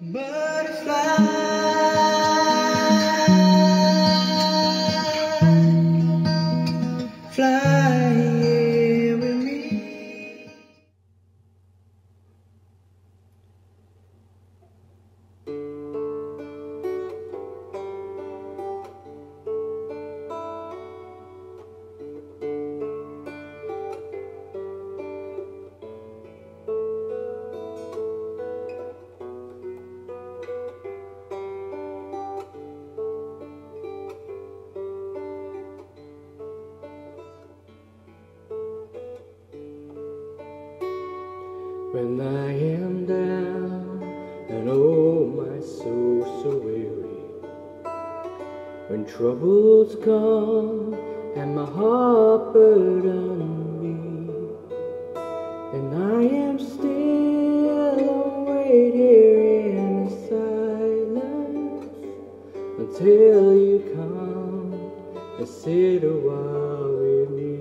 Fly here with me. When I am down and oh my soul so weary, when troubles come and my heart burdens me, and I am still await here in silence until you come and sit a while with me.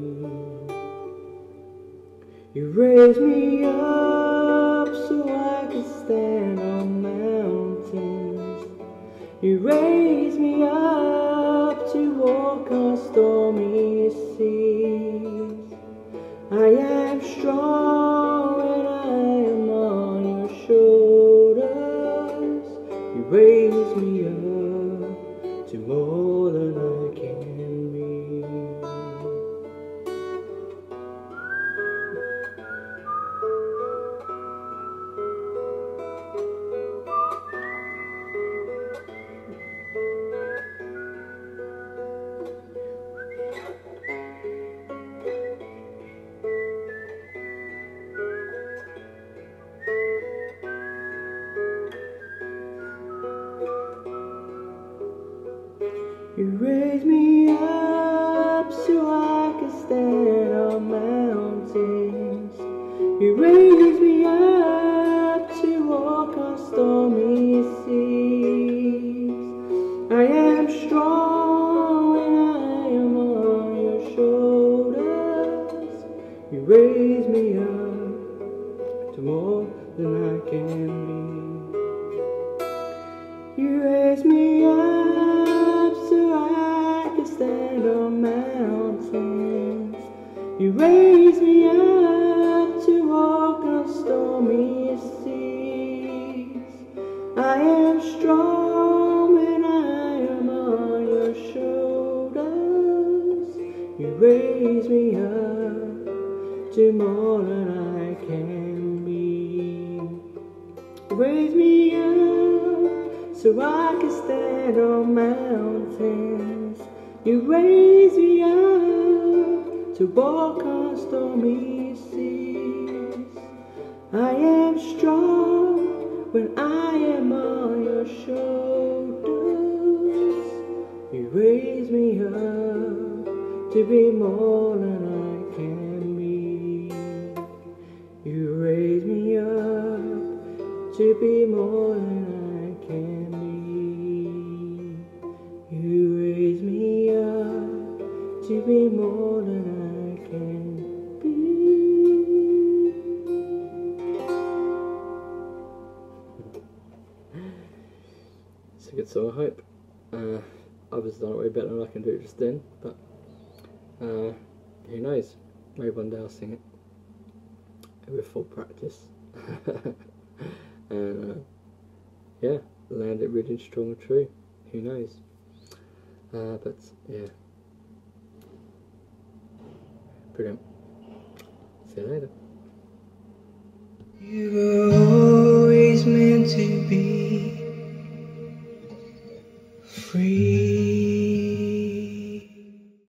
You raise me up so I can stand on mountains. You raise me up to walk on stormy seas. I am strong when I am on your shoulders. You raise me up to more than I can be. You raise me up so I can stand on mountains. You raise me up to walk on stormy seas. I am strong when I am on your shoulders. You raise me up to more than I can be. You raise me up so I can stand on mountains. You raise me up to walk on stormy seas. I am strong when I am on your shoulders. You raise me up to more than I can be. Raise me up so I can stand on mountains. You raise me up to walk on stormy seas. I am strong when I am on your shoulders. You raise me up to be more than I can be. You raise me up to be more than I can be. You raise me up to be more than I can be. It's a good song, I hope. Others done it way better than I can do it just then, but who knows? Maybe one day I'll sing it with full practice. And yeah, land it really strong and true. Who knows? But yeah, brilliant. See you later. You were always meant to be free.